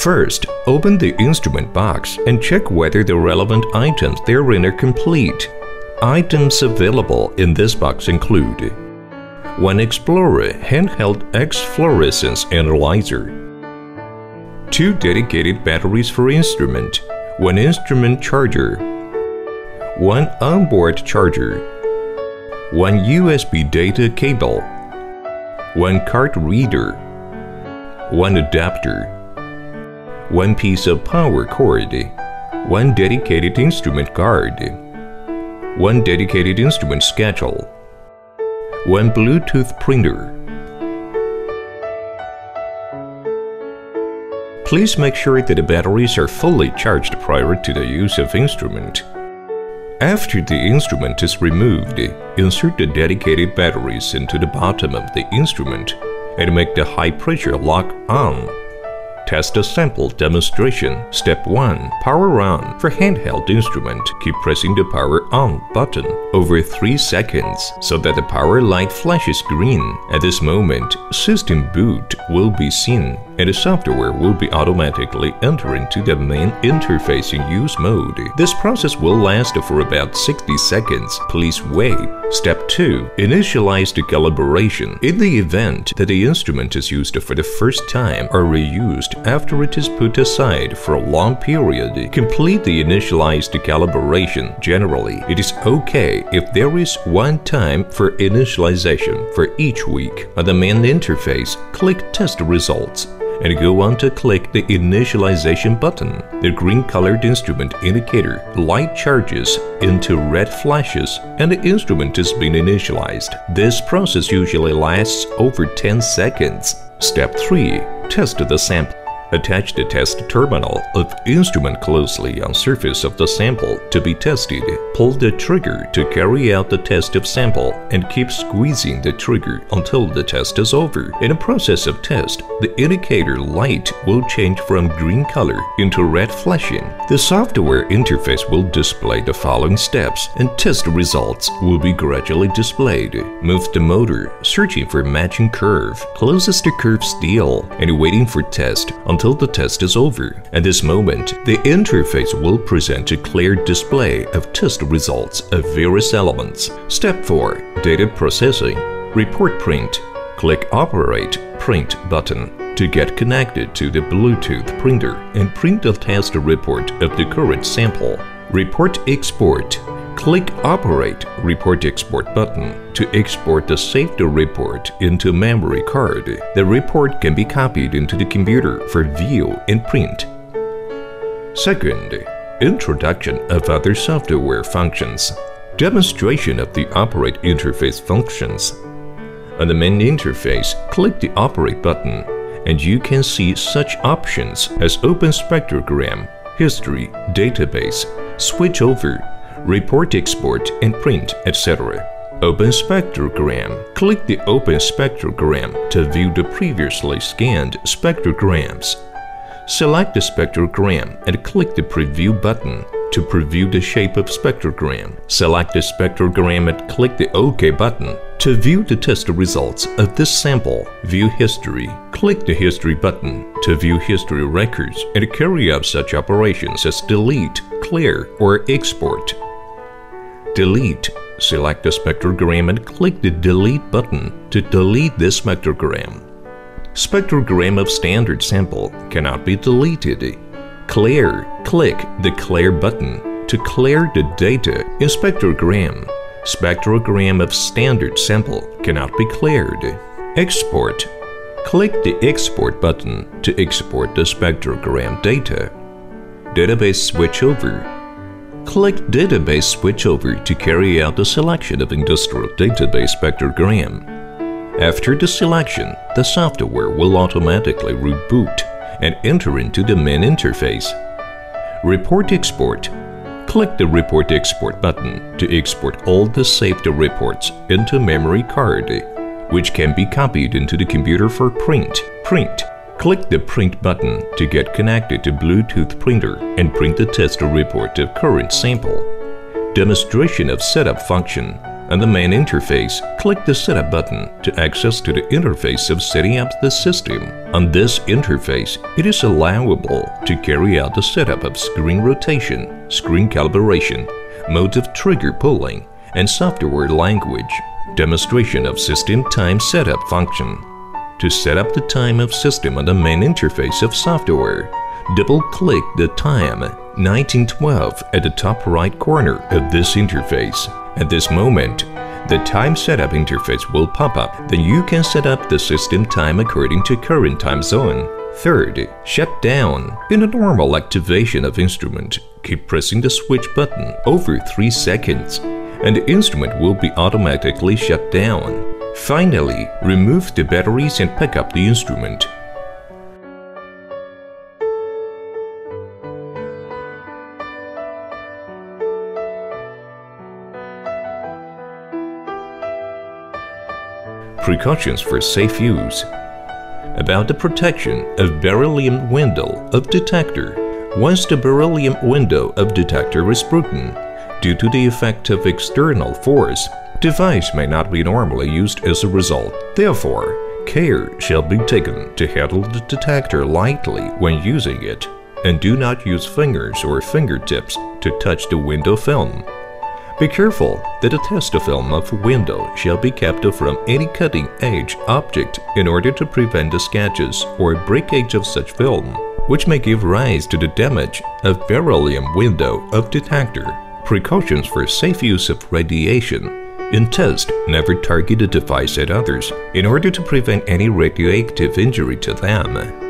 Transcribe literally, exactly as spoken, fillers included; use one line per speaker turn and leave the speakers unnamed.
First, open the instrument box and check whether the relevant items therein are complete. Items available in this box include one Explorer Handheld X Fluorescence Analyzer, two dedicated batteries for instrument, one instrument charger, one onboard charger, one U S B data cable, one card reader, one adapter, one piece of power cord, one dedicated instrument guard, one dedicated instrument schedule, one Bluetooth printer. Please make sure that the batteries are fully charged prior to the use of instrument. After the instrument is removed, insert the dedicated batteries into the bottom of the instrument and make the high pressure lock on. Test a sample demonstration. Step one. Power on. For handheld instrument, keep pressing the power on button over three seconds so that the power light flashes green. At this moment, system boot will be seen and the software will be automatically enter into the main interface in use mode. This process will last for about sixty seconds. Please wait. Step two. Initialize the calibration. In the event that the instrument is used for the first time or reused after it is put aside for a long period, complete the initialized calibration. Generally, it is okay if there is one time for initialization for each week. On the main interface, click Test Results and go on to click the Initialization button. The green-colored instrument indicator light charges into red flashes and the instrument is being initialized. This process usually lasts over ten seconds. Step three. Test the sample. Attach the test terminal of instrument closely on surface of the sample to be tested. Pull the trigger to carry out the test of sample and keep squeezing the trigger until the test is over. In the process of test, the indicator light will change from green color into red flashing. The software interface will display the following steps and test results will be gradually displayed. Move the motor, searching for matching curve. Closes the curve still and waiting for test until the test is over. At this moment, the interface will present a clear display of test results of various elements. Step four. Data processing. Report print. Click Operate Print button to get connected to the Bluetooth printer and print the test report of the current sample. Report Export. Click Operate Report Export button to export the saved report into memory card. The report can be copied into the computer for view and print. Second, introduction of other software functions. Demonstration of the Operate interface functions. On the main interface, click the Operate button and you can see such options as Open Spectrogram, History, Database, Switch Over, Report Export and Print, et cetera. Open Spectrogram. Click the Open Spectrogram to view the previously scanned spectrograms. Select the spectrogram and click the Preview button to preview the shape of spectrogram. Select the spectrogram and click the OK button to view the test results of this sample. View History. Click the History button to view history records and carry out such operations as delete, clear, or export. Delete. Select the spectrogram and click the Delete button to delete this spectrogram. Spectrogram of standard sample cannot be deleted. Clear. Click the Clear button to clear the data in spectrogram. Spectrogram of standard sample cannot be cleared. Export. Click the Export button to export the spectrogram data. Database switchover. Click Database Switchover to carry out the selection of industrial database spectrogram. After the selection, the software will automatically reboot and enter into the main interface. Report Export. Click the Report Export button to export all the saved reports into memory card, which can be copied into the computer for print. Print. Click the Print button to get connected to Bluetooth printer and print the test report of current sample. Demonstration of setup function. On the main interface, click the Setup button to access to the interface of setting up the system. On this interface, it is allowable to carry out the setup of screen rotation, screen calibration, mode of trigger pulling, and software language. Demonstration of System Time Setup function. To set up the time of system on the main interface of software, double-click the time nineteen twelve at the top right corner of this interface. At this moment, the time setup interface will pop up. Then you can set up the system time according to current time zone. Third, shut down. In a normal activation of instrument, keep pressing the switch button over three seconds, and the instrument will be automatically shut down. Finally, remove the batteries and pick up the instrument. Precautions for safe use. About the protection of beryllium window of detector. Once the beryllium window of detector is broken, due to the effect of external force, device may not be normally used as a result. Therefore, care shall be taken to handle the detector lightly when using it, and do not use fingers or fingertips to touch the window film. Be careful that the test film of a window shall be kept from any cutting-edge object in order to prevent the scratches or breakage of such film, which may give rise to the damage of beryllium window of detector. Precautions for safe use of radiation. In test, never target the device at others in order to prevent any radioactive injury to them.